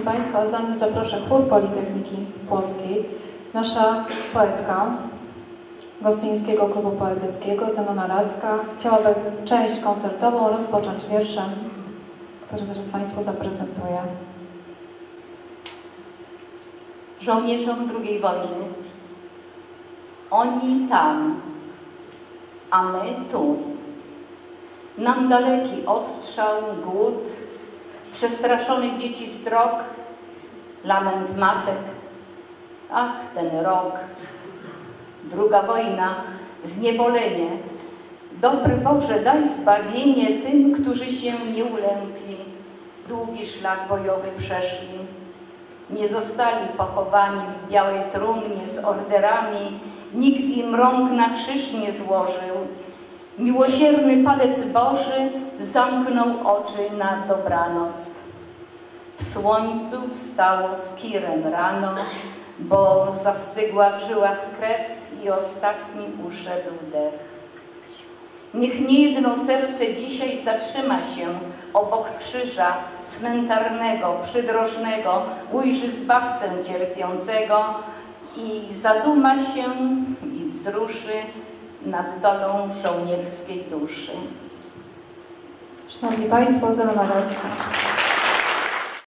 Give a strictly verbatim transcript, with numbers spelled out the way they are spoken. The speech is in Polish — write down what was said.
Państwa, zanim zaproszę chór Politechniki Płockiej, nasza poetka Gostyńskiego Klubu Poetyckiego, Zenona Radzka, chciałaby część koncertową rozpocząć wierszem, który zaraz Państwu zaprezentuję. Żołnierzom drugiej wojny. Oni tam, a my tu. Nam daleki ostrzał, głód, przestraszony dzieci wzrok, lament matek. Ach, ten rok. Druga wojna, zniewolenie. Dobry Boże, daj zbawienie tym, którzy się nie ulękli, długi szlak bojowy przeszli. Nie zostali pochowani w białej trumnie z orderami, nikt im rąk na krzyż nie złożył. Miłosierny palec Boży zamknął oczy na dobranoc. W słońcu wstało z kirem rano, bo zastygła w żyłach krew i ostatni uszedł dech. Niech niejedno serce dzisiaj zatrzyma się obok krzyża cmentarnego, przydrożnego, ujrzy Zbawcę cierpiącego i zaduma się i wzruszy nad dolą żołnierskiej duszy. Szanowni Państwo, Zenona Radzka.